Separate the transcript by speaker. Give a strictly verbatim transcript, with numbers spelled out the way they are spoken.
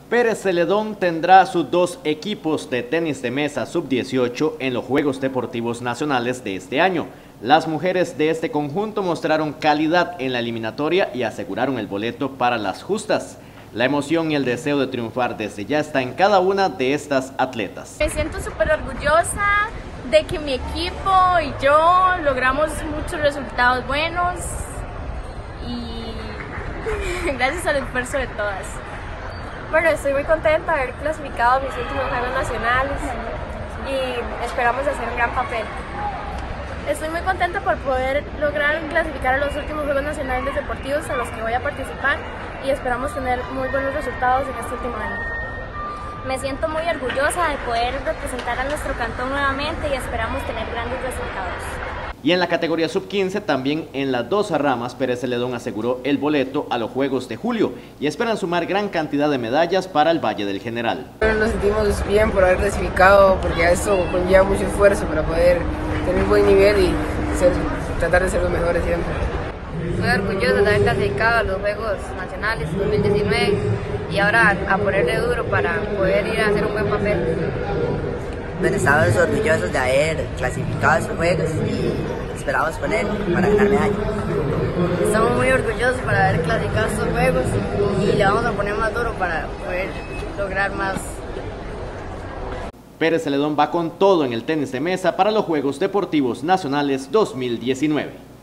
Speaker 1: Pérez Celedón tendrá sus dos equipos de tenis de mesa sub dieciocho en los Juegos Deportivos Nacionales de este año. Las mujeres de este conjunto mostraron calidad en la eliminatoria y aseguraron el boleto para las justas. La emoción y el deseo de triunfar desde ya está en cada una de estas atletas.
Speaker 2: Me siento súper orgullosa de que mi equipo y yo logramos muchos resultados buenos y gracias al esfuerzo de todas.
Speaker 3: Bueno, estoy muy contenta de haber clasificado a mis últimos Juegos Nacionales y esperamos hacer un gran papel.
Speaker 2: Estoy muy contenta por poder lograr clasificar a los últimos Juegos Nacionales Deportivos a los que voy a participar y esperamos tener muy buenos resultados en este último año.
Speaker 4: Me siento muy orgullosa de poder representar a nuestro cantón nuevamente y esperamos tener grandes resultados.
Speaker 1: Y en la categoría sub quince, también en las dos ramas, Pérez Celedón aseguró el boleto a los Juegos de julio y esperan sumar gran cantidad de medallas para el Valle del General.
Speaker 5: Nos sentimos bien por haber clasificado, porque esto conlleva mucho esfuerzo para poder tener un buen nivel y ser, tratar de ser los mejores siempre.
Speaker 6: Muy orgulloso de haber clasificado a los Juegos Nacionales dos mil diecinueve y ahora a ponerle duro para poder ir a hacer un buen papel.
Speaker 7: Bueno, estamos orgullosos de haber clasificado a esos juegos y esperamos poner para ganar medalla.
Speaker 6: Estamos muy orgullosos por haber clasificado estos juegos y le vamos a poner más duro para poder lograr más.
Speaker 1: Pérez Celedón va con todo en el tenis de mesa para los Juegos Deportivos Nacionales dos mil diecinueve.